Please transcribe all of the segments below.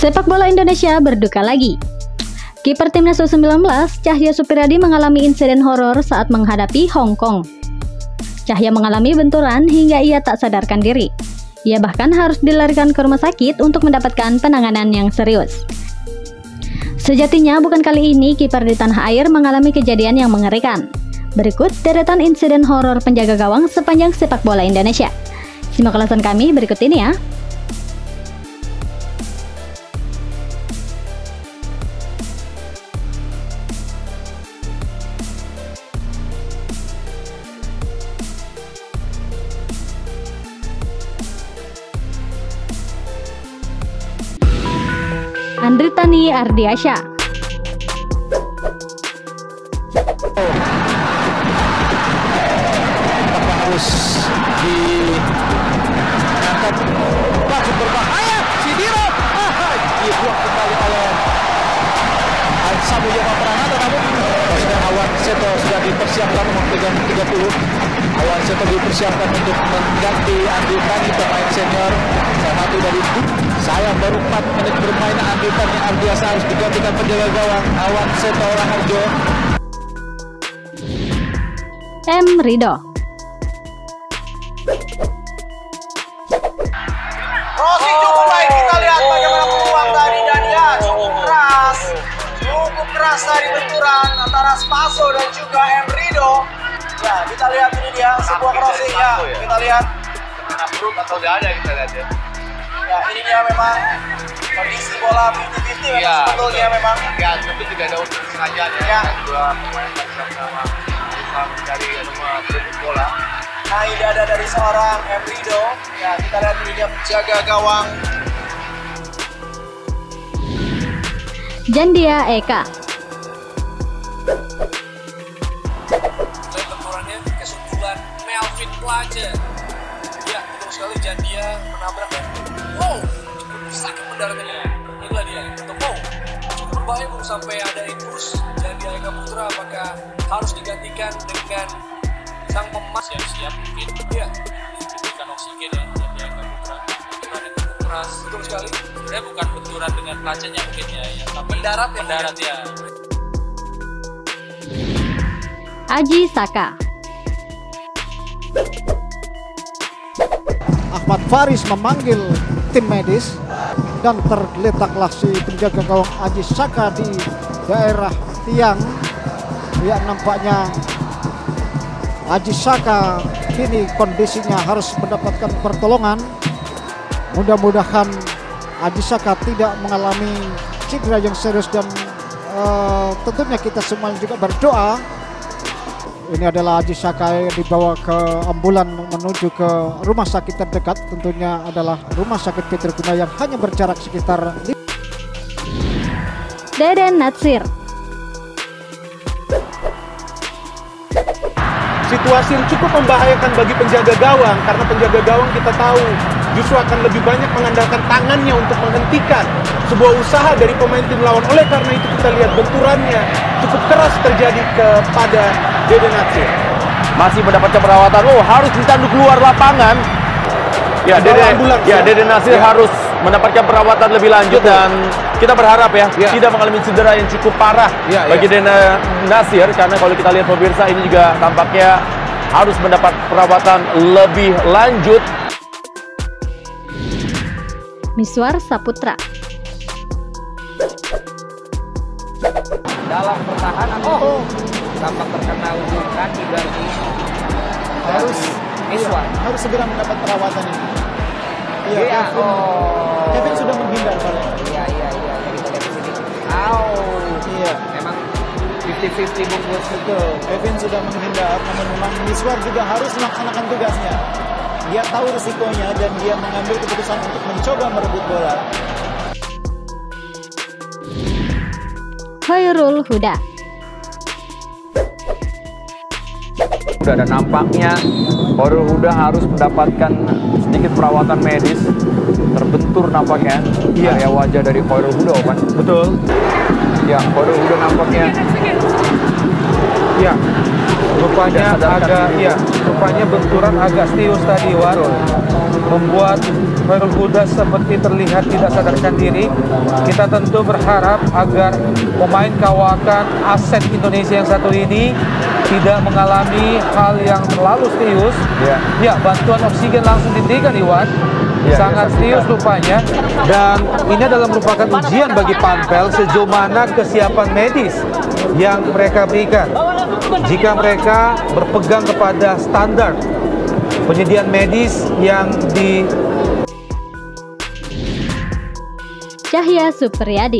Sepak bola Indonesia berduka lagi. Kiper timnas U19, Cahya Supiradi mengalami insiden horor saat menghadapi Hong Kong. Cahya mengalami benturan hingga ia tak sadarkan diri. Ia bahkan harus dilarikan ke rumah sakit untuk mendapatkan penanganan yang serius. Sejatinya bukan kali ini kiper di tanah air mengalami kejadian yang mengerikan. Berikut deretan insiden horor penjaga gawang sepanjang sepak bola Indonesia. Simak ulasan kami berikut ini ya. Andritani Ardiasya. Harus diangkat, langsung berbahaya, Sidiro, dibuang kembali oleh Samuel Pranata, namun Presiden Awan Seto sudah dipersiapkan nomor 30. Awan Seto dipersiapkan untuk mengganti Andritani, pemain senior, salah satu dari sayang baru 4 menit bermain. Andritani Ardiasya harus digantikan penjaga gawang Awan Seto Raharjo. M. Rido. Crossing cukup baik, kita lihat bagaimana peluang tadi dan ya cukup keras tadi benturan antara Spaso dan juga M. Rido. Ya kita lihat ini dia sebuah crossing ya, kita lihat. Kena perut atau tidak ada kita lihat ya. Ya ini dia memang kondisi bola 50-50 memang sebetulnya memang. Ya tapi tidak ada unsur sengajanya. Ya. Dua pemain sama-sama mencari merebut bola. Nah ini ada dari seorang M. Rido. Ya kita lihat ini dia penjaga gawang Jandia Eka. Benturannya kesuntulan Melvin Plaje. Ya betul sekali, Jandia menabrak ya. Wow, cukup sakit mendaratnya. Inilah dia, wow, cukup berbahaya sampai ada infus. Jandia Eka Putra apakah harus digantikan dengan sang pemas yang siap mungkin? Ya, diberikan oksigen ya, Jandia Eka Putra. Benturan yang cukup keras, betul sekali. Sebenarnya bukan benturan dengan pelacenya mungkin ya, tapi mendarat ya. Aji Saka. Ahmad Faris memanggil tim medis dan tergeletaklah si penjaga gawang Aji Saka di daerah tiang. Ya nampaknya Aji Saka kini kondisinya harus mendapatkan pertolongan. Mudah-mudahan Aji Saka tidak mengalami cedera yang serius dan tentunya kita semua juga berdoa. Ini adalah Aji Saka yang dibawa ke ambulan menuju ke rumah sakit terdekat, tentunya adalah Rumah Sakit Petroguna yang hanya berjarak sekitar. Deden Natsir. Situasi yang cukup membahayakan bagi penjaga gawang, karena penjaga gawang kita tahu justru akan lebih banyak mengandalkan tangannya untuk menghentikan sebuah usaha dari pemain tim lawan. Oleh karena itu kita lihat benturannya cukup keras terjadi kepada Deden Natsir. Masih mendapatkan perawatan, harus ditanduk keluar lapangan. Ya, Deden Natsir harus mendapatkan perawatan lebih lanjut. Betul. Dan kita berharap ya tidak mengalami cedera yang cukup parah bagi Deden Natsir, karena kalau kita lihat pemirsa ini juga tampaknya harus mendapat perawatan lebih lanjut. Miswar Saputra. Dalam pertahanan tampak terkena ujung kaki dari Miswar. Harus segera mendapat perawatan ini. Iya. Kevin sudah menghindar padahal. Iya, kita lihat di sini. Iya. Memang 50-50 bungkus itu. Kevin sudah menghindar, namun memang Miswar juga harus melaksanakan tugasnya. Dia tahu risikonya dan dia mengambil keputusan untuk mencoba merebut bola. Khairul Huda. Dan nampaknya Khairul Huda harus mendapatkan sedikit perawatan medis. Terbentur nampaknya area wajah dari Khairul Huda, kan? Betul. Ya, Khairul Huda nampaknya Ya, rupanya rupanya benturan agak serius tadi, Wan. Membuat Khairul Huda seperti terlihat tidak sadarkan diri. Kita tentu berharap agar pemain kawakan aset Indonesia yang satu ini tidak mengalami hal yang terlalu serius. Ya, bantuan oksigen langsung diberikan, Iwan. Sangat serius rupanya. Dan ini adalah merupakan ujian bagi Pampel sejauh mana kesiapan medis yang mereka berikan. Jika mereka berpegang kepada standar penyediaan medis yang di Cahya Supriyadi.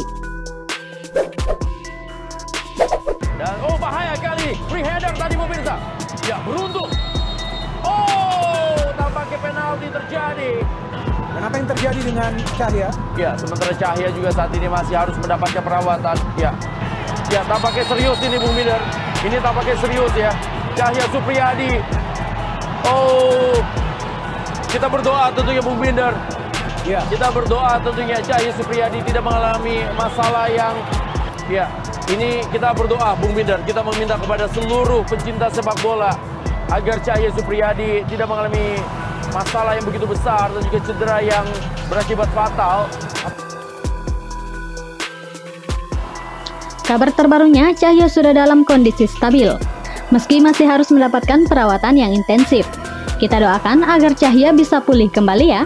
Dan bahaya kali, free header tadi pemirsa. Ya, beruntung. Oh, tampaknya penalti terjadi. Dan apa yang terjadi dengan Cahya? Ya, sementara Cahya juga saat ini masih harus mendapatkan perawatan. Ya, tampaknya serius ini Bung Minder. Ini tampaknya serius ya. Cahya Supriyadi. Oh, kita berdoa tentunya Bung Minder. Ya, kita berdoa tentunya Cahya Supriyadi tidak mengalami masalah yang ini kita berdoa Bung Minder. Kita meminta kepada seluruh pencinta sepak bola agar Cahya Supriyadi tidak mengalami masalah yang begitu besar dan juga cedera yang berakibat fatal. Kabar terbarunya, Cahya sudah dalam kondisi stabil. Meski masih harus mendapatkan perawatan yang intensif. Kita doakan agar Cahya bisa pulih kembali ya.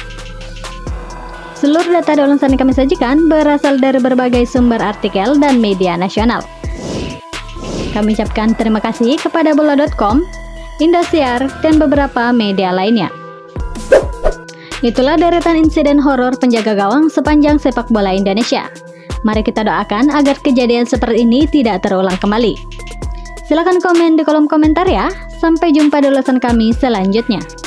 Seluruh data dan ulasan yang kami sajikan berasal dari berbagai sumber artikel dan media nasional. Kami ucapkan terima kasih kepada bola.com, Indosiar, dan beberapa media lainnya. Itulah deretan insiden horor penjaga gawang sepanjang sepak bola Indonesia. Mari kita doakan agar kejadian seperti ini tidak terulang kembali. Silahkan komen di kolom komentar ya. Sampai jumpa di ulasan kami selanjutnya.